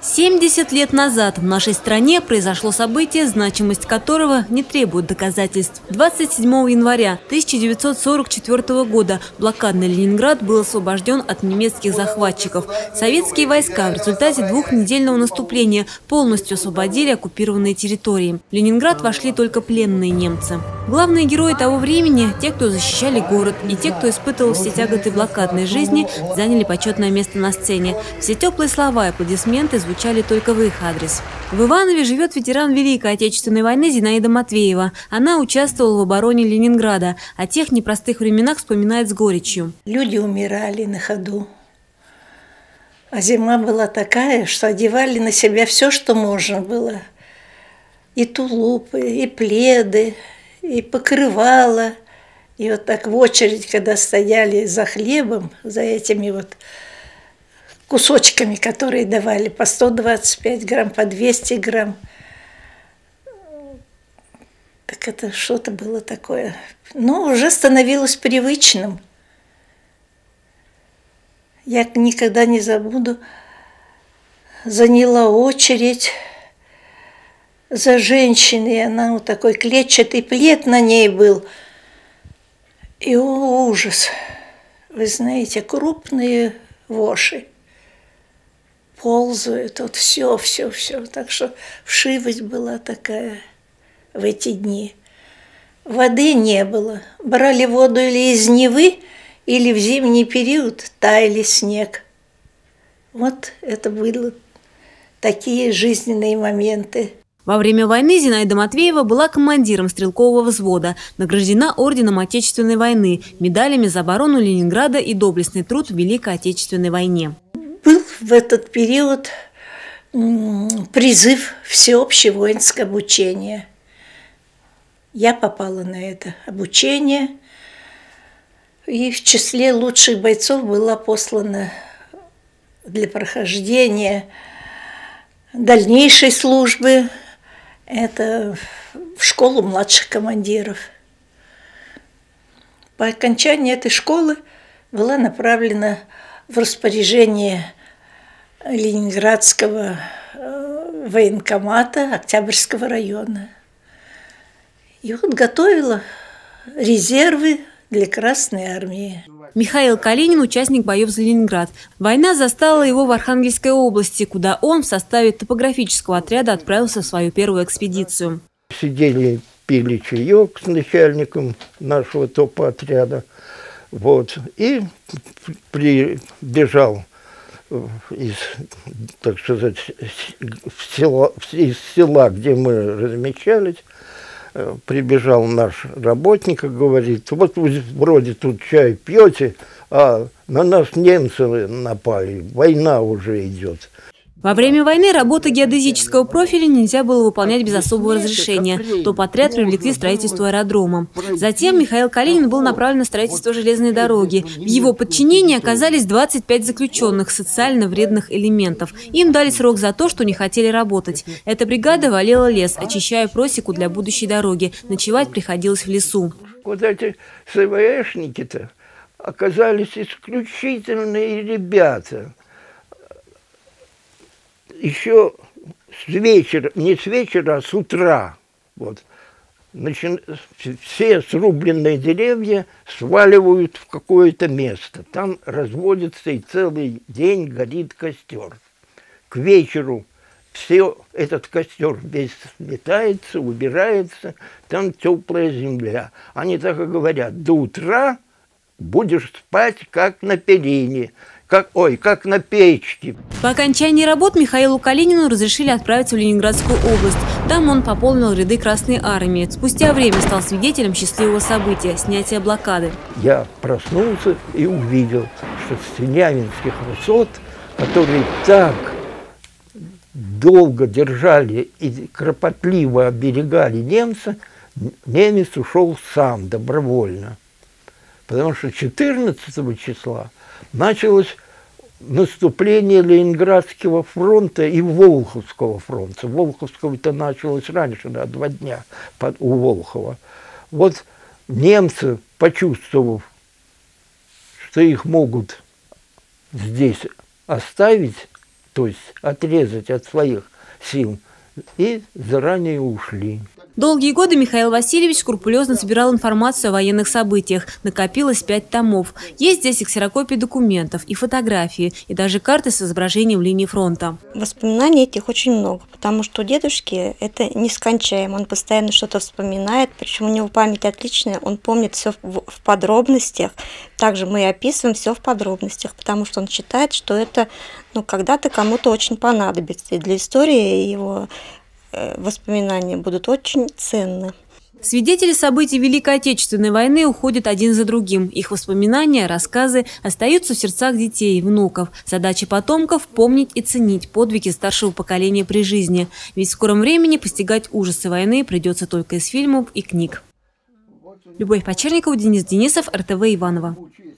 70 лет назад в нашей стране произошло событие, значимость которого не требует доказательств. 27 января 1944 года блокадный Ленинград был освобожден от немецких захватчиков. Советские войска в результате двухнедельного наступления полностью освободили оккупированные территории. В Ленинград вошли только пленные немцы. Главные герои того времени – те, кто защищали город, и те, кто испытывал все тяготы блокадной жизни, заняли почетное место на сцене. Все теплые слова и аплодисменты звучали только в их адрес. В Иванове живет ветеран Великой Отечественной войны Зинаида Матвеева. Она участвовала в обороне Ленинграда. О тех непростых временах вспоминает с горечью. Люди умирали на ходу. А зима была такая, что одевали на себя все, что можно было. И тулупы, и пледы, и покрывала. И вот так в очередь, когда стояли за хлебом, за этими вот кусочками, которые давали по 125 грамм, по 200 грамм. Так это что-то было такое. Но уже становилось привычным. Я никогда не забуду, заняла очередь за женщиной. Она вот такой клетчатый плед на ней был. И ужас. Вы знаете, крупные воши ползают, вот все. Так что вшивость была такая в эти дни. Воды не было. Брали воду или из Невы, или в зимний период таяли снег. Вот это были такие жизненные моменты. Во время войны Зинаида Матвеева была командиром стрелкового взвода, награждена орденом Отечественной войны, медалями за оборону Ленинграда и доблестный труд в Великой Отечественной войне. Был в этот период призыв всеобщее воинское обучение. Я попала на это обучение, и в числе лучших бойцов была послана для прохождения дальнейшей службы. Это в школу младших командиров. По окончании этой школы была направлена в распоряжение Ленинградского военкомата Октябрьского района. И вот готовила резервы для Красной армии. Михаил Калинин – участник боев за Ленинград. Война застала его в Архангельской области, куда он в составе топографического отряда отправился в свою первую экспедицию. Сидели, пили чаек с начальником нашего топоотряда. Вот. И прибежал из села, где мы размещались, прибежал наш работник и говорит: вот вы вроде тут чай пьете, а на нас немцы напали, война уже идет. Во время войны работы геодезического профиля нельзя было выполнять без особого разрешения. Топотряд привлекли к строительству аэродрома. Затем Михаил Калинин был направлен на строительство железной дороги. В его подчинении оказались 25 заключенных социально вредных элементов. Им дали срок за то, что не хотели работать. Эта бригада валила лес, очищая просеку для будущей дороги. Ночевать приходилось в лесу. Вот эти СВшники-то оказались исключительные ребята. Еще с вечера, не с вечера, а с утра, вот, все срубленные деревья сваливают в какое-то место. Там разводится и целый день горит костер. К вечеру этот костер весь сметается, убирается, там теплая земля. Они так и говорят: до утра будешь спать, как на перине. Как на печке. По окончании работ Михаилу Калинину разрешили отправиться в Ленинградскую область. Там он пополнил ряды Красной армии. Спустя время стал свидетелем счастливого события – снятия блокады. Я проснулся и увидел, что с Синявинских высот, которые так долго держали и кропотливо оберегали немца, немец ушел сам добровольно. Потому что 14 числа началось наступление Ленинградского фронта и Волховского фронта. Волховского-то началось раньше, на 2 дня у Волхова. Вот немцы, почувствовав, что их могут здесь оставить, то есть отрезать от своих сил, и заранее ушли. Долгие годы Михаил Васильевич скрупулезно собирал информацию о военных событиях. Накопилось 5 томов. Есть здесь и ксерокопии документов, и фотографии, и даже карты с изображением линии фронта. Воспоминаний этих очень много, потому что у дедушки это нескончаемо. Он постоянно что-то вспоминает, причем у него память отличная, он помнит все в подробностях. Также мы описываем все в подробностях, потому что он считает, что это когда-то кому-то очень понадобится. И для истории его воспоминания будут очень ценны. Свидетели событий Великой Отечественной войны уходят один за другим. Их воспоминания, рассказы остаются в сердцах детей и внуков. Задача потомков – помнить и ценить подвиги старшего поколения при жизни. Ведь в скором времени постигать ужасы войны придется только из фильмов и книг. Любовь Почерникова, Денис Денисов, РТВ Иваново.